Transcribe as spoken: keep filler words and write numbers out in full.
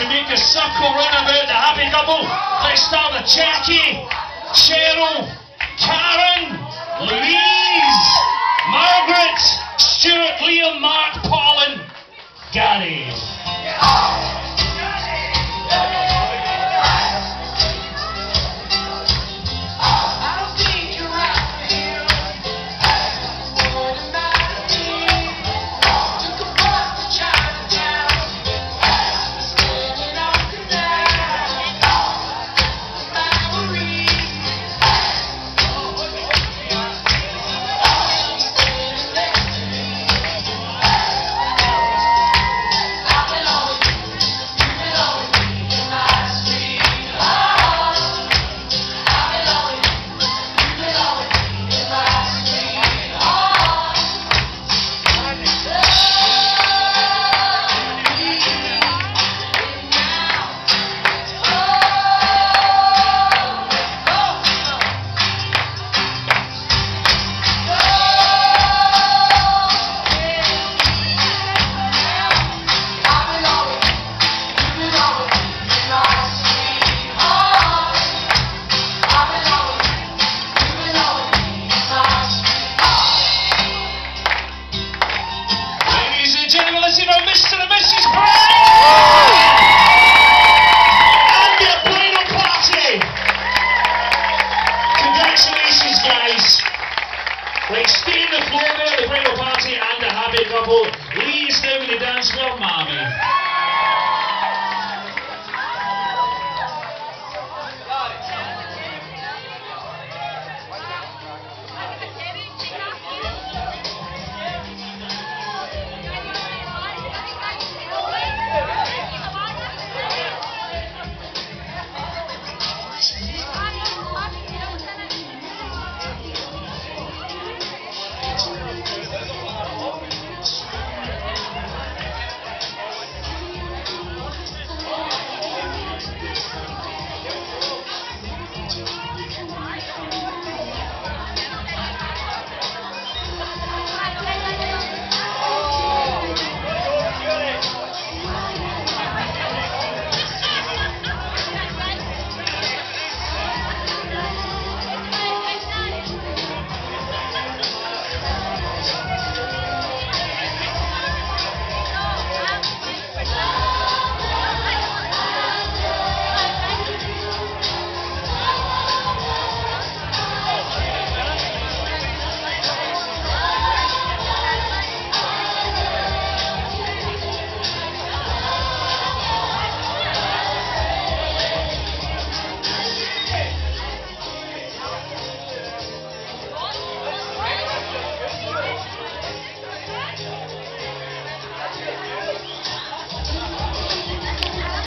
to make a circle round about the happy couple. Let's start with Jackie, Cheryl, Karen, Louise, Margaret, Stuart, Liam, Mark, Paul and Gary. Mister and Missus Brown! And your bridal party! Congratulations, guys. Like, stay in the floor there, the bridal party and the happy couple.